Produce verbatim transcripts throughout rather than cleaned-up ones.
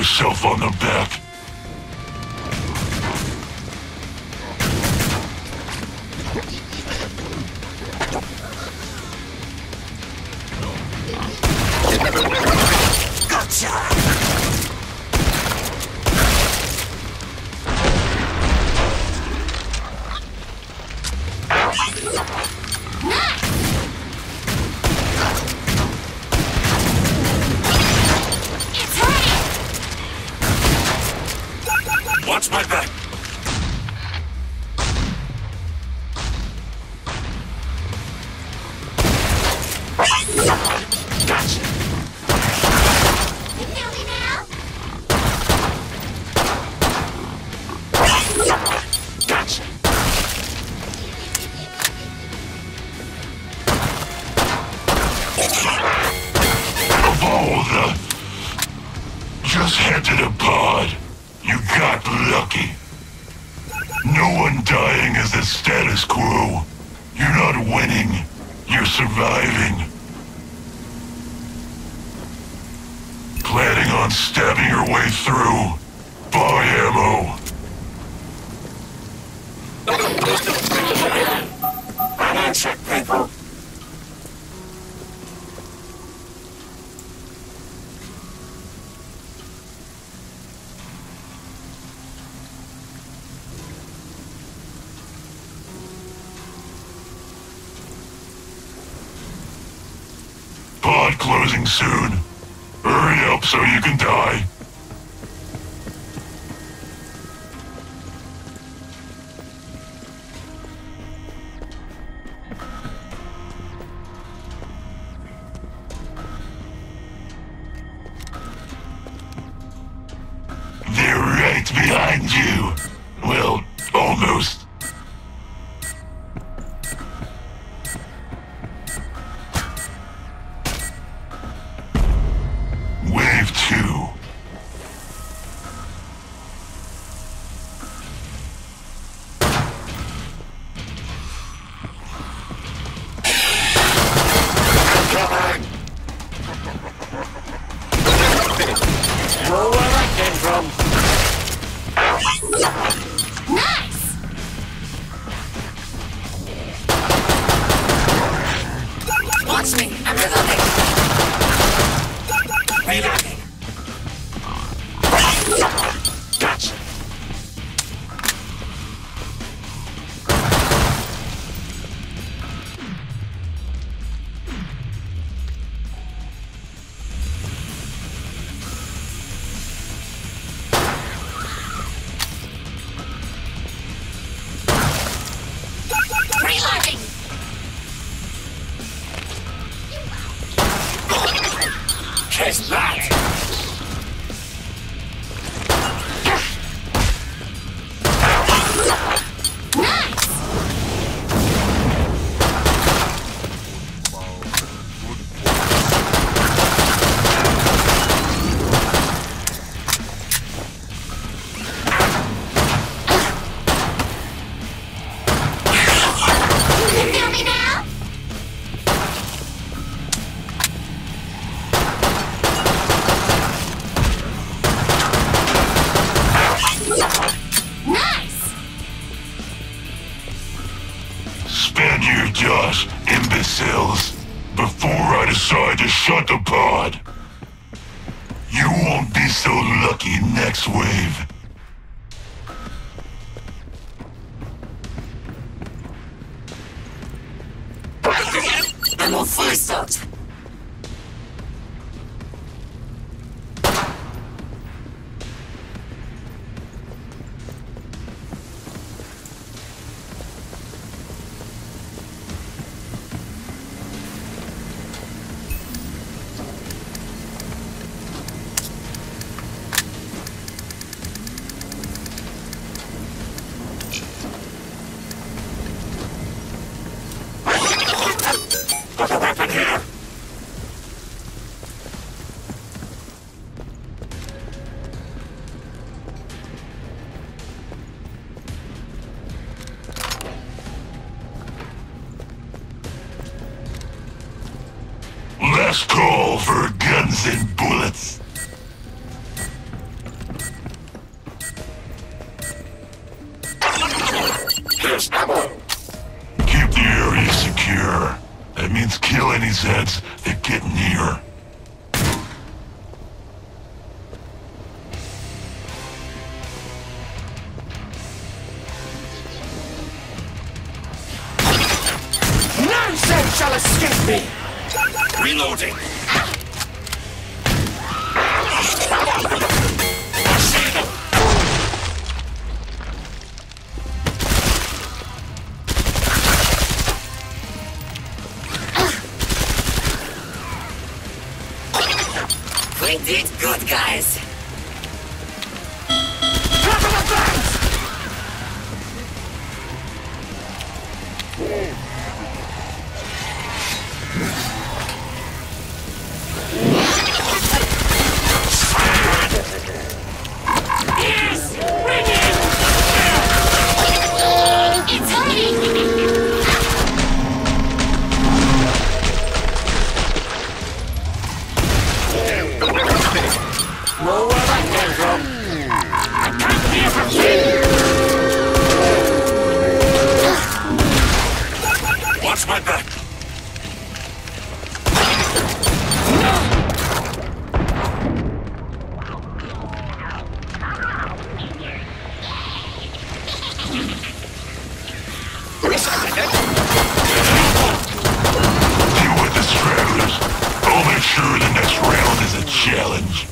yourself on the back. Watch my back! Gotcha! You feel me now? Gotcha! Of all the... Just head to the pod. You got lucky. No one dying is the status quo. You're not winning. You're surviving. Planning on stabbing your way through. Buy ammo. Check people! Pod closing soon. Hurry up so you can die. They're right behind you. Well, almost. Wave two. Know where I came from! Nice! Watch me! I'm reloading! Reloading! Gotcha! Reloading! Kiss that! Nice! You feel me now? Nice! Spend your dust, imbeciles, before I decide to shut the pod. You won't be so lucky next wave. I'm on fire start! Got a weapon here! Last call for guns and bullets. Here's ammo. Keep the area secure. That means kill any Zeds that get near. None Zed shall escape me. Reloading. We did good, guys. Cover the flanks! Yes! Bring it! It's hurting! Know where that came from? I can't hear from here! Watch my back! Deal with the stragglers. I'll make sure the next round is a challenge.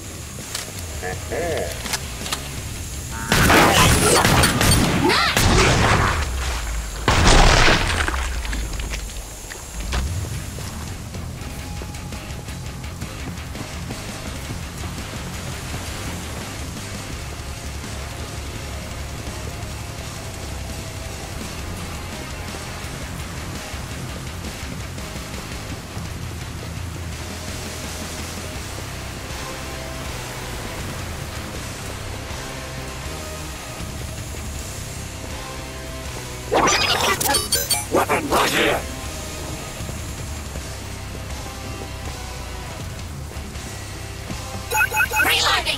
Weapon right here! Reloading!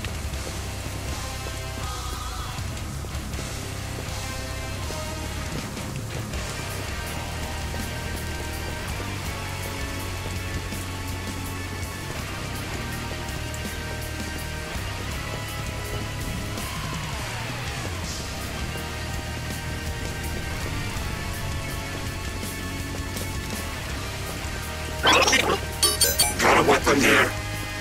Got a weapon here!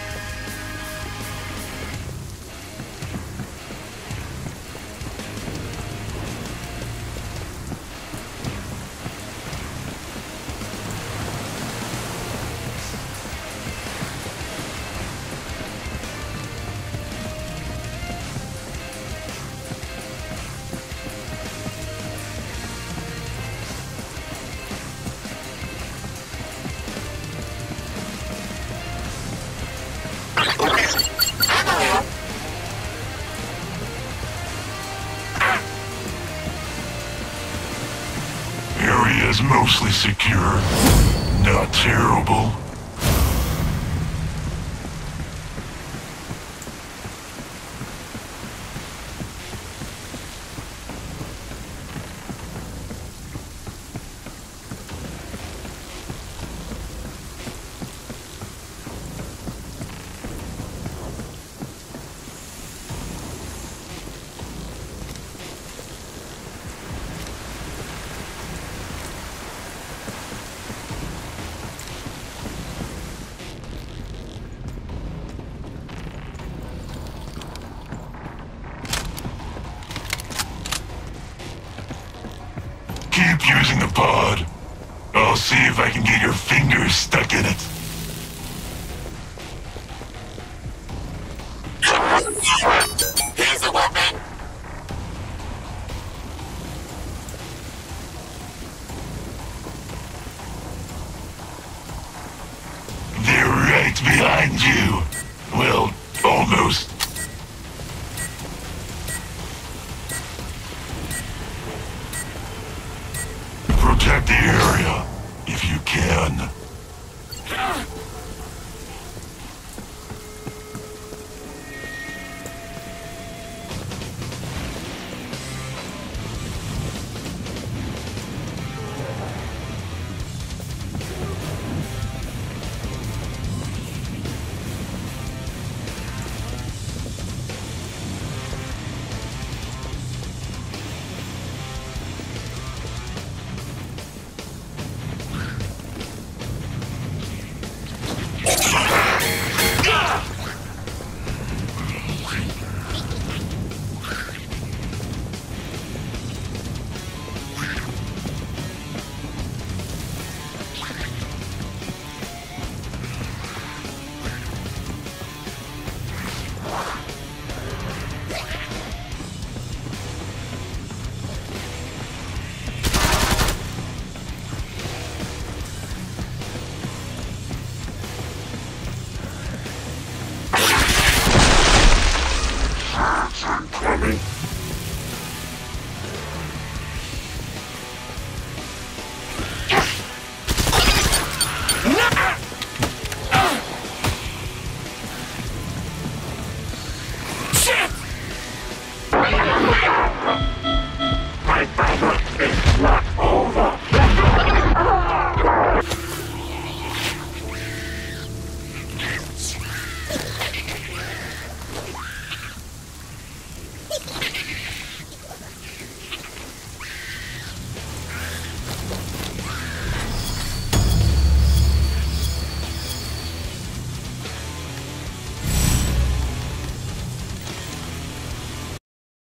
Area is mostly secure. Not terrible. Keep using the pod. I'll see if I can get your fingers stuck in it. Here's a weapon! They're right behind you. Well, almost. Protect the area, if you can. Bullets incoming. Shit! My battle